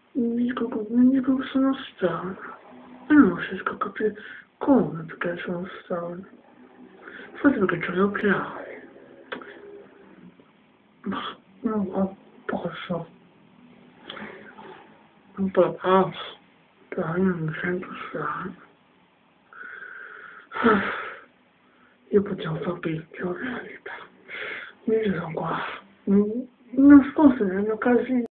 nikogo sono strano. E non riesco a capire come, perché sono strano. Forse perché ho gli occhiali. Ma non posso. Non posso. Però io non mi sento strano. Io potevo capire che ho realtà. Io sono qua. Non nascosto nel mio casino.